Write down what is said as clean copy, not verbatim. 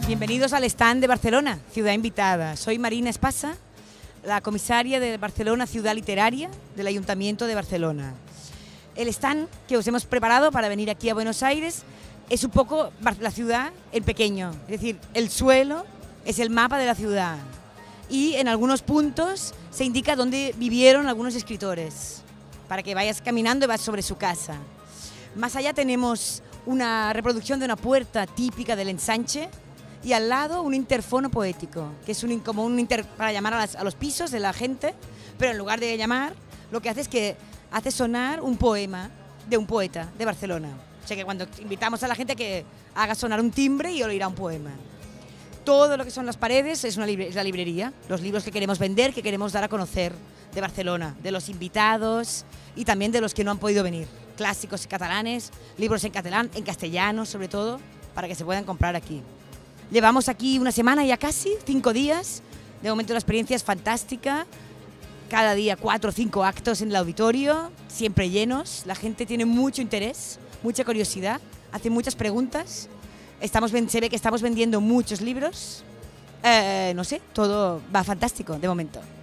Bienvenidos al stand de Barcelona, Ciudad Invitada. Soy Marina Espasa, la comisaria de Barcelona Ciudad Literaria del Ayuntamiento de Barcelona. El stand que os hemos preparado para venir aquí a Buenos Aires es un poco la ciudad en pequeño, es decir, el suelo es el mapa de la ciudad y en algunos puntos se indica dónde vivieron algunos escritores, para que vayas caminando y vas sobre su casa. Más allá tenemos una reproducción de una puerta típica del ensanche y al lado un interfono poético, que es para llamar a los pisos de la gente, pero en lugar de llamar, lo que hace es que hace sonar un poema de un poeta de Barcelona. O sea que cuando invitamos a la gente que haga sonar un timbre y oirá un poema. Todo lo que son las paredes es la librería, los libros que queremos vender, que queremos dar a conocer de Barcelona, de los invitados y también de los que no han podido venir. Clásicos catalanes, libros en catalán, en castellano sobre todo, para que se puedan comprar aquí. Llevamos aquí una semana ya casi, 5 días. De momento la experiencia es fantástica. Cada día 4 o 5 actos en el auditorio, siempre llenos. La gente tiene mucho interés, mucha curiosidad, hace muchas preguntas. Se ve que estamos vendiendo muchos libros. No sé, todo va fantástico de momento.